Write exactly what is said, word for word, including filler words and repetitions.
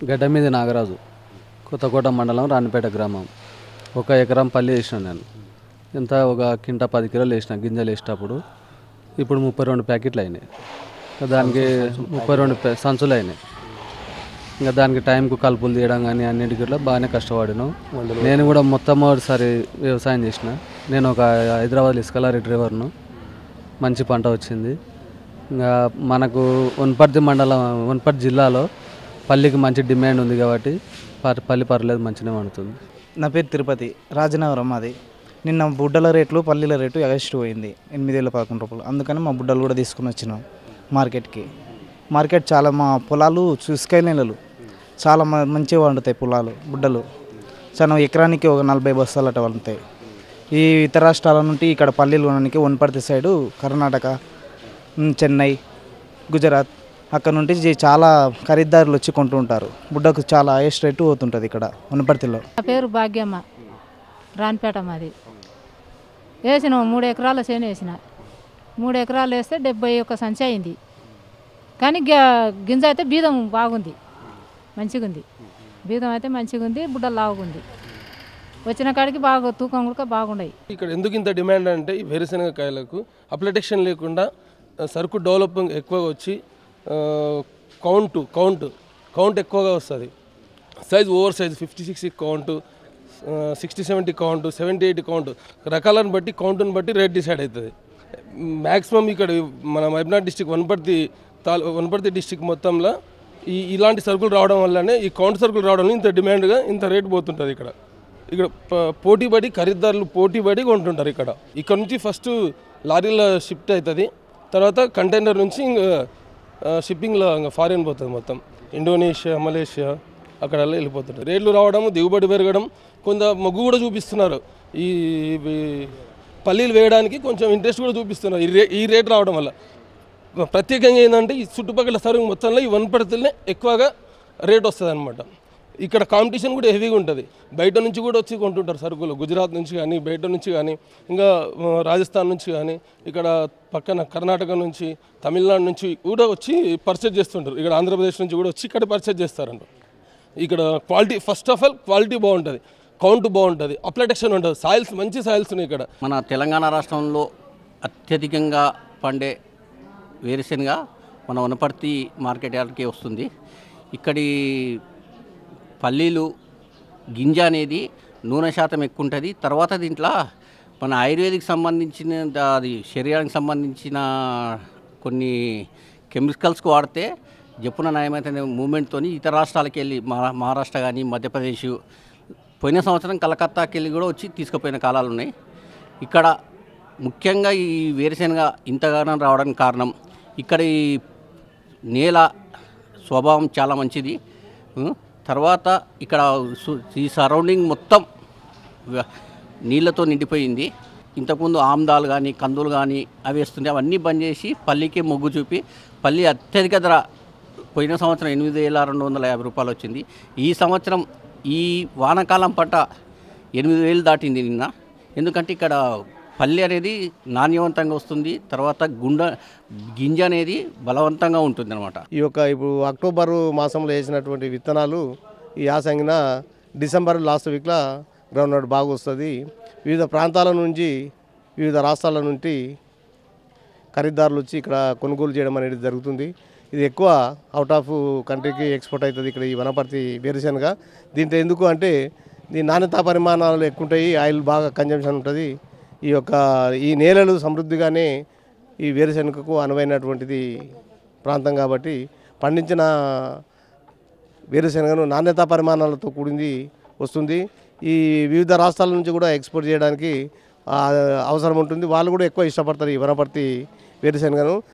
గడ్డమీది నాగరాజు, కొత్తకోట మండలం, రాణిపేట గ్రామం. ఒక ఎకరం పల్లి వేసిన నేను. ఎంత ఒక కింట పది కిలోలు వేసిన గింజలు వేసేటప్పుడు. ఇప్పుడు ముప్పై రెండు ప్యాకెట్లు అయినాయి. దానికి ముప్పై రెండు సంచులు అయినాయి. ఇంకా దానికి టైంకు కలుపులు తీయడం కానీ అన్నింటికి ఇట్లా బాగానే కష్టపడినాం. నేను కూడా మొట్టమొదటిసారి వ్యవసాయం చేసిన. నేను ఒక హైదరాబాద్ ఇసుకలారీ డ్రైవర్ను. మంచి పంట వచ్చింది. ఇంకా మనకు వనపర్తి మండలం, వనపర్తి జిల్లాలో పల్లికి మంచి డిమాండ్ ఉంది కాబట్టి పల్లి పర్లేదు, మంచిగా పండుతుంది. నా పేరు తిరుపతి, రాజనగరం మాది. నిన్న బుడ్డల రేట్లు పల్లీల రేటు ఎగస్ట్ పోయింది, ఎనిమిది వేల పదకొండు రూపాయలు. అందుకని మా బుడ్డలు కూడా తీసుకుని వచ్చినాం మార్కెట్కి. మార్కెట్ చాలా, మా పొలాలు ఇసుక నెలలు చాలా మంచిగా వండుతాయి పొలాలు. బుడ్డలు చాలా ఎకరానికి ఒక నలభై బస్తాలు అట్లా వండుతాయి. ఈ ఇతర రాష్ట్రాల నుండి ఇక్కడ పల్లీలు కొనడానికి వనపర్తి సైడు, కర్ణాటక, చెన్నై, గుజరాత్ అక్కడ నుండి చాలా ఖరీదారులు వచ్చి కొంటూ ఉంటారు. బుడ్డకు చాలా హైయెస్ట్ రేటు పోతుంటుంది ఇక్కడ వనపర్తిలో. నా పేరు భాగ్యమ్మ, రాణిపేట మాది. వేసిన మూడు ఎకరాల చేను వేసిన. మూడు ఎకరాలు వేస్తే డెబ్బై ఒక్క సంచి అయింది. కానీ గింజ అయితే బీదం బాగుంది, మంచిగా ఉంది. బీదం అయితే మంచిగా ఉంది, బుడ్డ లావుగుంది. వచ్చిన కాడికి బాగా తూకం కూడా బాగున్నాయి. ఇక్కడ ఎందుకు ఇంత డిమాండ్ అంటే ఈ వేరుశనగ కాయలకు అప్లిటేషన్ లేకుండా సరుకు డెవలపింగ్ ఎక్కువగా వచ్చి కౌంటు కౌంట్ కౌంట్ ఎక్కువగా వస్తుంది. Size over size fifty six count, sixty seventy count, seventy eighty count, రకాలను బట్టి కౌంటుని బట్టి రేట్ డిసైడ్ అవుతుంది. మ్యాక్సిమం ఇక్కడ మన మహబూబ్నగర్ డిస్టిక్, వనపర్తి తాలూ వనపర్తి డిస్టిక్ మొత్తంలో ఈ ఇలాంటి సరుకులు రావడం వల్లనే, ఈ కౌంట్ సరుకులు రావడం వల్ల ఇంత డిమాండ్గా ఇంత రేటు పోతుంటుంది. ఇక్కడ ఇక్కడ పోటీ పడి ఖరీదారులు పోటీ పడి కొంటుంటారు. ఇక్కడ ఇక్కడ నుంచి ఫస్ట్ లారీలో షిఫ్ట్ అవుతుంది, తర్వాత కంటైనర్ నుంచి ఇంకా షిప్పింగ్లో ఇంకా ఫారిన్ పోతుంది. మొత్తం ఇండోనేషియా, మలేషియా అక్కడ వెళ్ళిపోతుంటారు. రేట్లు రావడం, దిగుబడి పెరగడం, కొంత మొగ్గు కూడా చూపిస్తున్నారు. ఈ పల్లీలు వేయడానికి కొంచెం ఇంట్రెస్ట్ కూడా చూపిస్తున్నారు ఈ రే ఈ రేట్ రావడం వల్ల. ప్రత్యేకంగా ఏంటంటే ఈ చుట్టుపక్కల సరుకు మొత్తంలో ఈ వనపర్తిలోనే ఎక్కువగా రేట్ వస్తుంది అనమాట. ఇక్కడ కాంపిటీషన్ కూడా హెవీగా ఉంటుంది. బయట నుంచి కూడా వచ్చి కొంటుంటారు సరుకులు, గుజరాత్ నుంచి కానీ, బయట నుంచి కానీ, ఇంకా రాజస్థాన్ నుంచి కానీ, ఇక్కడ పక్కన కర్ణాటక నుంచి, తమిళనాడు నుంచి కూడా వచ్చి పర్చేజ్ చేస్తుంటారు. ఇక్కడ ఆంధ్రప్రదేశ్ నుంచి కూడా వచ్చి ఇక్కడ పర్చేజ్ చేస్తారంట. ఇక్కడ quality, first of all quality బాగుంటుంది, కౌంట్ బాగుంటుంది, అప్లిటేషన్ ఉంటుంది, సాయిల్స్ మంచి సాయిల్స్ ఉన్నాయి ఇక్కడ. మన తెలంగాణ రాష్ట్రంలో అత్యధికంగా పండే వేరుశెనగ మన వనపర్తి మార్కెట్ యార్డ్కి వస్తుంది. ఇక్కడి పల్లీలు గింజ అనేది నూనె శాతం ఎక్కువ ఉంటుంది. తర్వాత దీంట్లో మన ఆయుర్వేదిక్ సంబంధించిన, అది శరీరానికి సంబంధించిన కొన్ని కెమికల్స్కి వాడితే జప్పున నయమైతే మూమెంట్తో ఇతర రాష్ట్రాలకు వెళ్ళి, మహారాష్ట్ర కానీ, మధ్యప్రదేశ్, పోయిన సంవత్సరం కలకత్తాకి వెళ్ళి కూడా వచ్చి తీసుకుపోయిన కాలాలు ఉన్నాయి. ఇక్కడ ముఖ్యంగా ఈ వేరుశెనగ ఇంతగానో రావడానికి కారణం ఇక్కడ ఈ నేల స్వభావం చాలా మంచిది. తర్వాత ఇక్కడ ఈ సరౌండింగ్ మొత్తం నీళ్ళతో నిండిపోయింది. ఇంతకుముందు ఆమ్దాలు కానీ, కందులు కానీ అవి వేస్తుండే, అవన్నీ బంద్ చేసి పల్లీకి మొగ్గు చూపి పల్లి అత్యధిక ధర పోయిన సంవత్సరం ఎనిమిది వేల రెండు వందల యాభై రూపాయలు వచ్చింది. ఈ సంవత్సరం ఈ వానాకాలం పంట ఎనిమిది వేలు దాటింది నిన్న. ఎందుకంటే ఇక్కడ పల్లి అనేది నాణ్యవంతంగా వస్తుంది. తర్వాత గుండ గింజ అనేది బలవంతంగా ఉంటుంది అనమాట. ఈ యొక్క ఇప్పుడు అక్టోబర్ మాసంలో వేసినటువంటి విత్తనాలు ఈ యాసంగిన డిసెంబర్ లాస్ట్ వీక్లో గ్రౌండ్ నట్ బాగా వస్తుంది. వివిధ ప్రాంతాల నుంచి, వివిధ రాష్ట్రాల నుండి ఖరీదారులు వచ్చి ఇక్కడ కొనుగోలు చేయడం అనేది జరుగుతుంది. ఇది ఎక్కువ అవుట్ ఆఫ్ కంట్రీకి ఎక్స్పోర్ట్ అవుతుంది ఇక్కడ ఈ వనపర్తి వేరుశెనగ. దీంట్లో ఎందుకు అంటే దీని నాణ్యతా పరిమాణాలు ఎక్కువ ఉంటాయి, ఆయిల్ బాగా కన్జంప్షన్ ఉంటుంది. ఈ యొక్క ఈ నేలలు సమృద్ధిగానే ఈ వేరుశెనగకు అనువైనటువంటిది ప్రాంతం కాబట్టి పండించిన వేరుశెనగను నాణ్యతా పరిమాణాలతో కూడింది వస్తుంది. ఈ వివిధ రాష్ట్రాల నుంచి కూడా ఎక్స్పోర్ట్ చేయడానికి అవసరం ఉంటుంది. వాళ్ళు కూడా ఎక్కువ ఇష్టపడతారు ఈ వనపర్తి వేరుశెనగను.